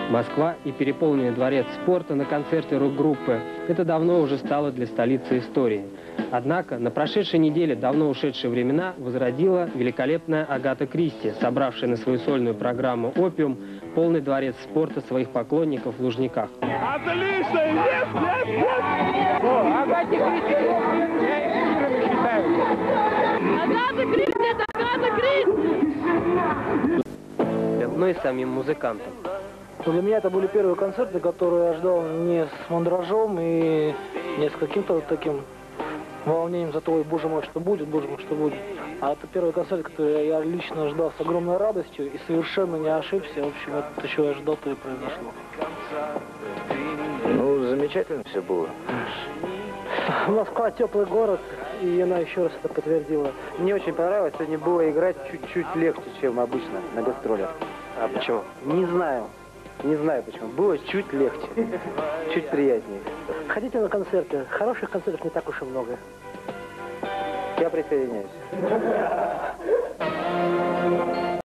Москва и переполненный дворец спорта на концерте рок-группы – это давно уже стало для столицы историей. Однако на прошедшей неделе давно ушедшие времена возродила великолепная Агата Кристи, собравшая на свою сольную программу «Опиум» полный дворец спорта своих поклонников в Лужниках. Отлично! Yes, yes, yes! О, Агате Кристи! Я считаю. Агата Кристи! Это Агата Кристи! Но и самим музыкантам. Для меня это были первые концерты, которые я ждал не с мандражом и не с каким-то вот таким волнением за то, ой, боже мой, что будет, боже мой, что будет. А это первый концерт, который я лично ждал с огромной радостью и совершенно не ошибся. В общем, это то, чего я ждал, то и произошло. Ну, замечательно все было. Москва теплый город, и она еще раз это подтвердила. Мне очень понравилось, сегодня было играть чуть-чуть легче, чем обычно на гастролях. А почему? Не знаю. Не знаю почему. Было чуть легче. Чуть приятнее. Ходите на концерты. Хороших концертов не так уж и много. Я присоединяюсь.